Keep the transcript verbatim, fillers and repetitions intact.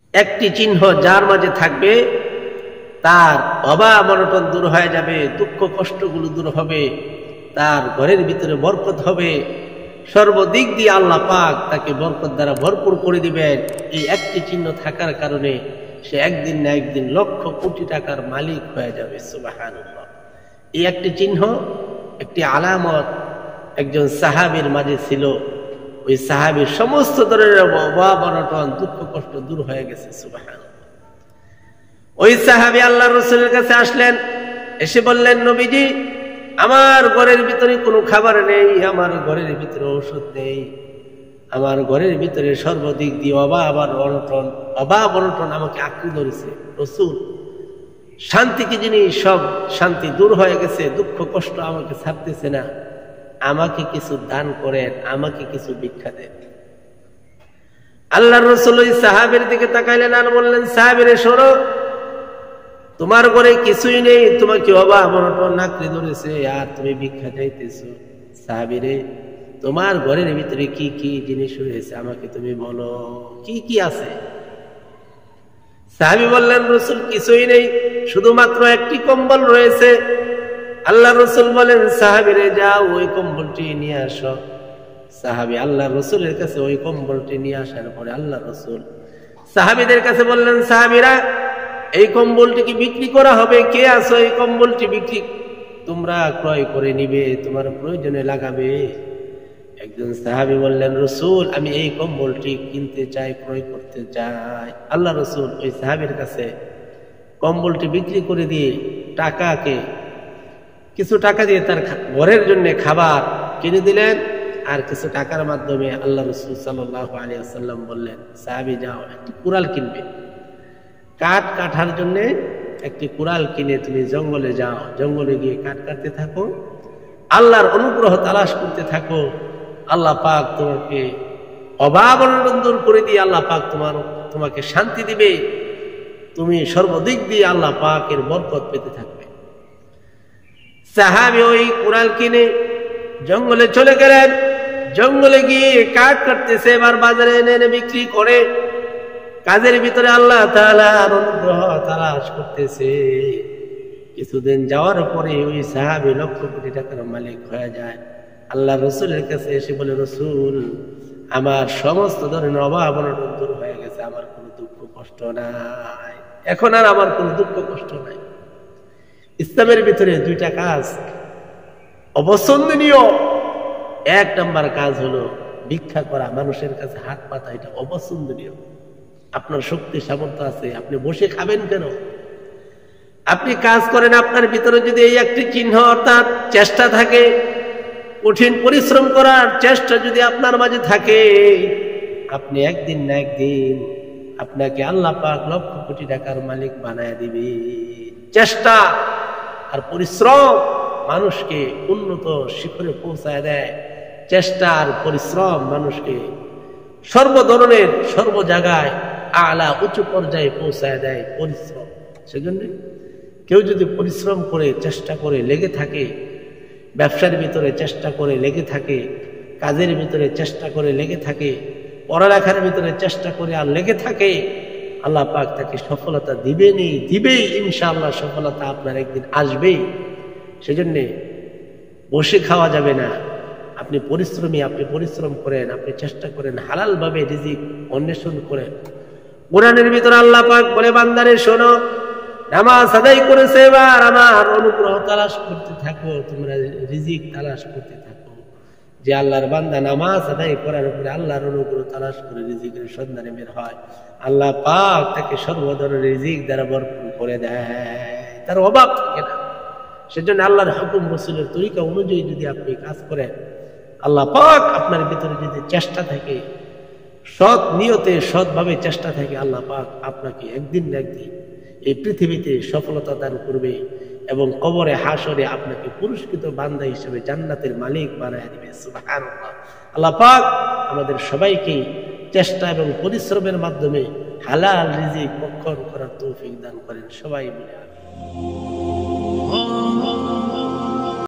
একটি চিহ্ন যার মাঝে থাকবে তার অভাব অনটন দূর হয়ে যাবে, দুঃখ কষ্টগুলো দূর হবে, তার ঘরের ভিতরে বরকত হবে, সর্বদিক দিয়ে আল্লাহ পাক তাকে বরকত দ্বারা ভরপুর করে দিবেন। এই একটি চিহ্ন থাকার কারণে সে একদিন না একদিন লক্ষ কোটি টাকার মালিক হয়ে যাবে। সুবহানাল্লাহ। এই একটি চিহ্ন, একটি আলামত একজন সাহাবীর মাঝে ছিল। ওই সাহাবীর সমস্ত ধরনের অভাব অনটন দুঃখ কষ্ট দূর হয়ে গেছে। সুবহানাল্লাহ। ওই সাহাবী আল্লাহর রাসূলের কাছে আসলেন, এসে বললেন, নবীজি, আমার ঘরের ভিতরে কোনো খাবার নেই, আমার ঘরের ভিতরে ঔষধ নেই, আমার ঘরের ভিতরে সর্বদিক দিয়ে অভাব আর অনটন অভাব অনটন আমাকে আঁকড়ে ধরেছে। রাসূল, শান্তি কি জিনিস? সব শান্তি দূর হয়ে গেছে, দুঃখ কষ্ট আমাকে ছাড়তেছে না, আমাকে কিছু দান করেন, আমাকে কিছু ভিক্ষা দেন। আল্লাহর রাসূল ওই সাহাবীর দিকে তাকাইলেন আর বললেন, সাহাবীরে শোনো, তোমার ঘরে কিছুই নেই, তোমাকে অভাব অনটন আঁকড়ে ধরেছে আর তুমি ভিক্ষা চাইতেছো। সাহাবীরে, তোমার ঘরের ভিতরে কি কি জিনিস রয়েছে আমাকে তুমি বলো, কি কি আছে? সাহাবী বললেন, রাসূল, কিছুই নেই, শুধুমাত্র একটি কম্বল রয়েছে। আল্লাহ রাসূল বলেন, সাহাবীরে, যাও ওই কম্বলটি নিয়ে আসো। সাহাবী আল্লাহ রাসূলের কাছে ওই কম্বলটি নিয়ে আসার পরে আল্লাহ রাসূল সাহাবীদের কাছে বললেন, সাহাবীরা, এই কম্বলটি কি বিক্রি করা হবে? কে আছো এই কম্বলটি বিক্রি তোমরা ক্রয় করে নিবে, তোমার প্রয়োজনে লাগাবে? একজন সাহাবী বললেন, রাসূল, আমি এই কম্বলটি কিনতে চাই, ক্রয় করতে চাই। আল্লাহ রাসূল ওই সাহাবীর কাছে কম্বলটি বিক্রি করে দিয়ে টাকাকে কিছু টাকা দিয়ে তার ঘরের জন্য খাবার কিনে দিলেন। আর কিছু টাকার মাধ্যমে আল্লাহ রাসূল সাল্লাল্লাহু আলাইহি ওয়াসাল্লাম বললেন, সাহাবী, যাও একটি কুড়াল কিনবে, কাঠ কাটার জন্য একটি কুড়াল কিনে তুমি জঙ্গলে যাও, জঙ্গলে গিয়ে কাঠ কাটতে থাকো, আল্লাহর অনুগ্রহ তালাশ করতে থাকো। আল্লাহ পাক তোমাকে অভাব অনটন দূর করে দিয়ে আল্লাহ পাক তোমার তোমাকে শান্তি দিবে, তুমি সর্বদিক দিয়ে আল্লাহ পাকের বরকত পেতে থাকবে। সাহাবী ওই কুড়াল কিনে জঙ্গলে চলে গেলেন। জঙ্গলে গিয়ে কাঠ কাটতেছে, এবার বাজারে এনে এনে বিক্রি করে কাজের ভিতরে আল্লাহ তাআলার অনুগ্রহ তালাশ করতেছে। কিছুদিন যাওয়ার পরে ওই সাহাবী লক্ষ কোটি টাকার মালিক হয়ে যায়। আল্লাহ রাসূলের কাছে এসে বলে, রাসূল, আমার সমস্ত ধরনের অভাব অনটন দূর হয়ে গেছে, আমার কোনো দুঃখ কষ্ট নাই, এখন আর আমার কোনো দুঃখ কষ্ট নাই। ইসলামের ভিতরে দুইটা কাজ অপছন্দনীয়। এক নাম্বার কাজ হলো ভিক্ষা করা, মানুষের কাছে হাত পাতা, এটা অপছন্দনীয়। আপনার শক্তি সামর্থ্য আছে, আপনি বসে খাবেন কেন? আপনি কাজ করেন, আপনার ভিতরে যদি এই একটি চিহ্ন অর্থাৎ চেষ্টা থাকে, কঠিন পরিশ্রম করার চেষ্টা যদি আপনার মাঝে থাকে, আপনি একদিন না একদিন আপনাকে আল্লাহ পাক লক্ষ কোটি টাকার মালিক বানায় দিবে। চেষ্টা আর পরিশ্রম মানুষকে উন্নত শিখরে পৌঁছায় দেয়। চেষ্টা আর পরিশ্রম মানুষকে সর্ব ধরনের সর্ব জায়গায় আলা উঁচু পর্যায়ে পৌঁছায় দেয় পরিশ্রম। সেজন্য কেউ যদি পরিশ্রম করে চেষ্টা করে লেগে থাকে, ব্যবসার ভিতরে চেষ্টা করে লেগে থাকে, কাজের ভিতরে চেষ্টা করে লেগে থাকে, পড়ালেখার ভিতরে চেষ্টা করে আর লেগে থাকে, আল্লাহ পাক তাকে সফলতা দিবেনই দিবেই। ইনশাআল্লাহ সফলতা আপনার একদিন আসবেই। সেজন্য বসে খাওয়া যাবে না। আপনি পরিশ্রমী, আপনি পরিশ্রম করেন, আপনি চেষ্টা করেন, হালাল ভাবে রিজিক অন্বেষণ করেন। কোরআনের ভিতরে আল্লাহ পাক বলে, বান্দারে শোনো, নামাজ আদায় করেছে, এবার আমার অনুগ্রহ তালাশ করতে থাকো, তোমরা রিজিক তালাশ করতে থাকো। যে আল্লাহর বান্দা নামাজ আদায় করার উপরে আল্লাহর অনুগ্রহ তালাশ করে রিজিকের সন্ধানে বের হয়, আল্লাহ পাক তাকে সর্বধরনের রিজিক দ্বারা ভরপুর করে দেয়, তার অভাব থাকে না। সেজন্য আল্লাহর হুকুম রাসূলের তরিকা অনুযায়ী যদি আপনি কাজ করেন, আল্লাহ পাক আপনার ভিতরে যদি চেষ্টা থাকে, সৎ নিয়তে সৎভাবে চেষ্টা থাকে, আল্লাহ পাক আপনাকে একদিন না একদিন এই পৃথিবীতে সফলতা দান করবে এবং কবরে হাসরে আপনাকে পুরস্কৃত বান্দা হিসেবে জান্নাতের মালিক বানায় দিবে। সুবহানাল্লাহ। আল্লাহ পাক আমাদের সবাইকে চেষ্টা এবং পরিশ্রমের মাধ্যমে হালাল রিজিক ভক্ষণ করার তৌফিক দান করেন। সবাই বলে আমিন।